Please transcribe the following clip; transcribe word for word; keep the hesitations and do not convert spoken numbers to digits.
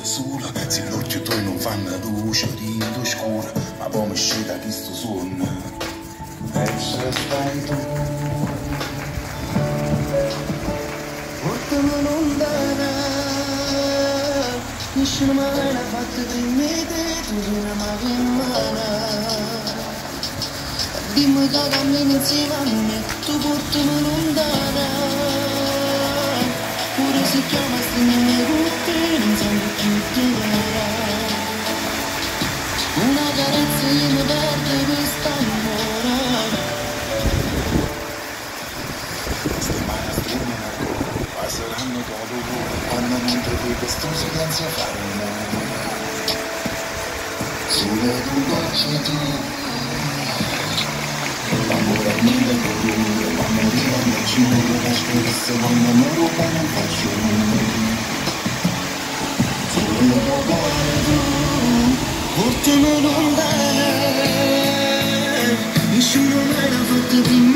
sto sola, se l'occhio tuoi non fanno luce, rido scura, ma poi mi scende chi sto suono. E se stai tu, portami lontana, nessuno mai l'ha fatto prima di te, tu sei una mano in mano. Dimmi che cammini insieme a me, tu portami lontana, pure se chiama stringimi con te, non sento più chiamare. Una carezza io mi perde quest'amore. Queste mani stringono ancora, passeranno dopo l'ora, quando mentre qui questo silenzio fa rumore. Sulle tue gocce tu, l'amore a mille colore, quando arrivano giù, la spesso quando mi rubano il faccio. Sulle tue cuore tu, portami lontana, nessuno mai l'ha fatto prima.